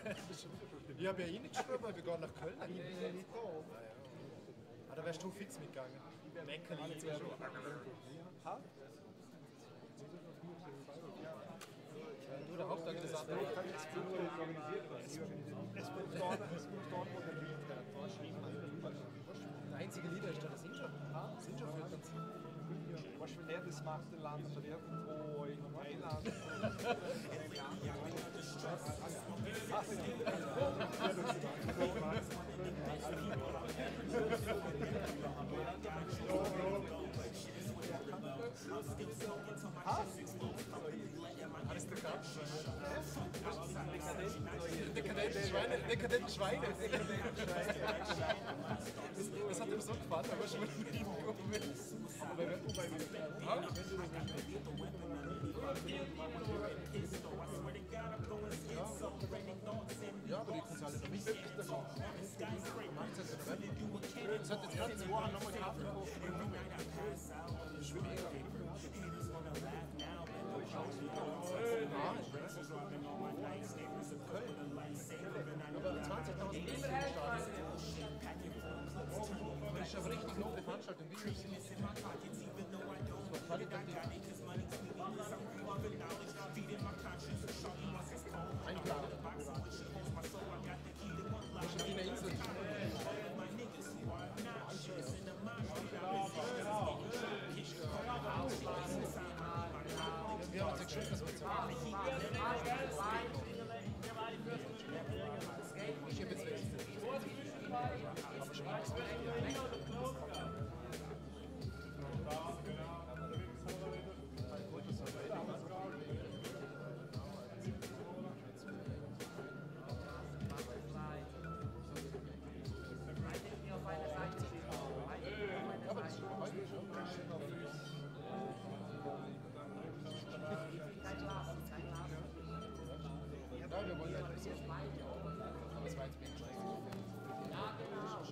Ich habe ja eh nicht geschrieben, wir gehen nach Köln. Ich bin ja nicht da. Ah, da wärst du fix mitgegangen. Meckerli zu schon. Du, der Haupttag des Abends. Es muss da, wo der Lied wird. Der einzige Lieder ist da, das sind schon. Sind schon für uns. Weißt du, wenn er das macht, dann landet er irgendwo in Thailand. Alles der Kampf. Dekadente Schweine. Das hat ihm so gefallen, aber schon nicht hingekommen ist. Ja, aber die können alle noch nicht. Das hat jetzt gerade 2 Wochen nochmal gehabt. Aber 20.000 Menschen das ist aber richtig hohe Veranstaltung. Wie viel sind das? Einplanen. Das ist auf einer Insel. Wir haben uns geschrieben, dass wir zu machen. Ich habe jetzt weg. Aber schon nichts mehr. Ja, wir wollen ja nicht so viel. Aber es war jetzt wenig schlecht. Ja, genau.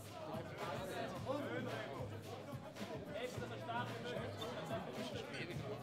Extra stark.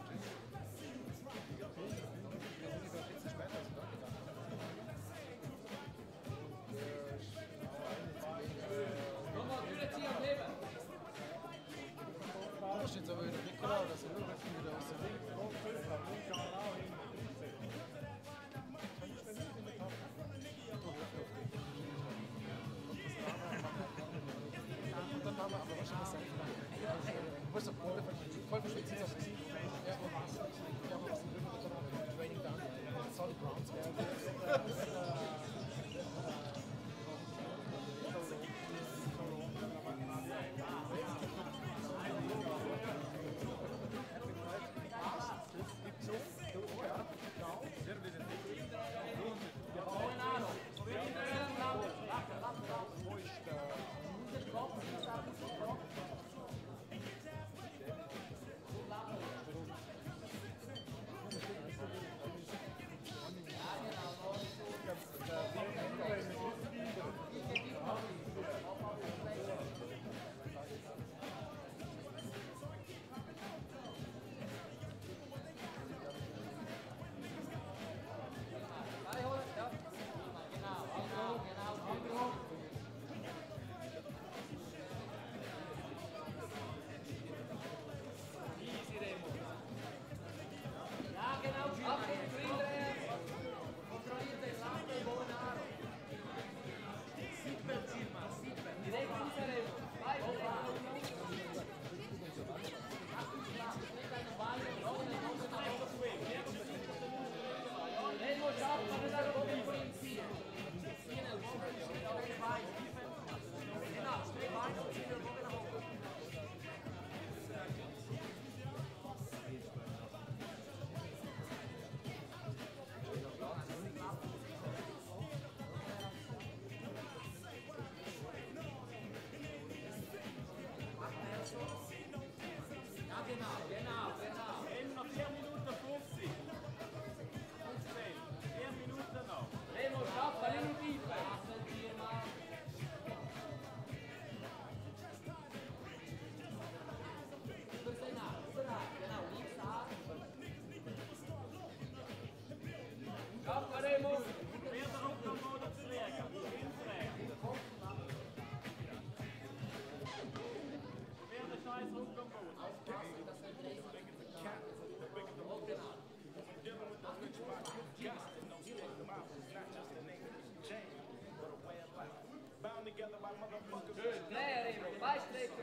Schön, drehen, Remo, Beistrecken.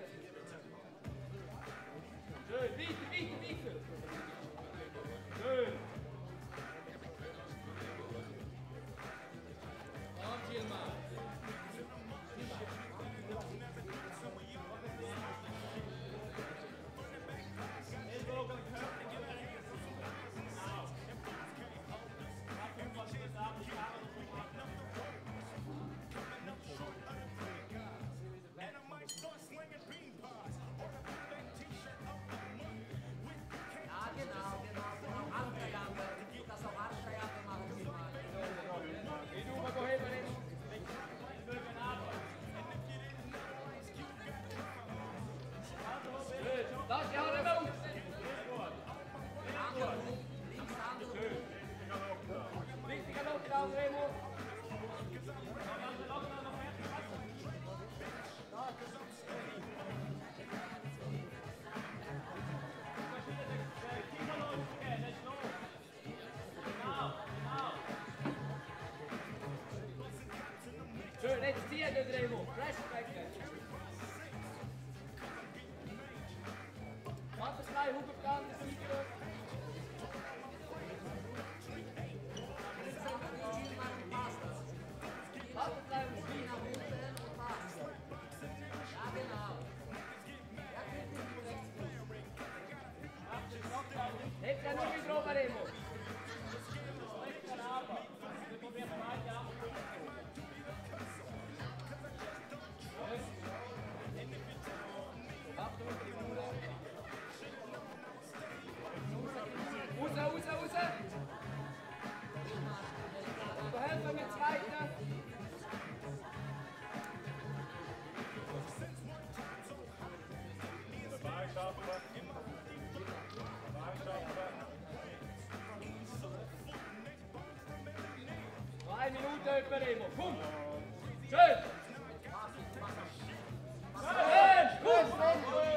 Schön, weiter, weiter, weiter. Schön. Komm, Gilmar. Lass die Haare raus! Richtiger Lockdown, Remo! Schön, jetzt ziehen, Remo! Flashbacken! Butterfly, Huberplan, das Sieger. Butterfly und Spiel. Ja, genau. Hebt er noch wieder oben, Remo. Raus! Überhelfen mit Zweiten. Noch 1 Minute etwa, Remo. Komm! Schön! Schön! Gut!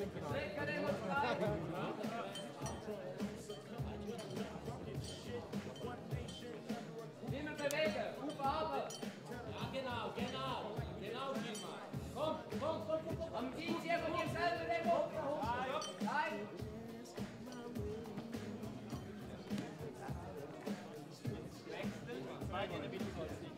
Strecken, Remo, frei. Nicht mehr bewegen, aufhaben. Ja, genau, Schimmer. Komm. Am Einziehen von dir selber, Remo. Nein. Wechseln. Beide in der Mitte.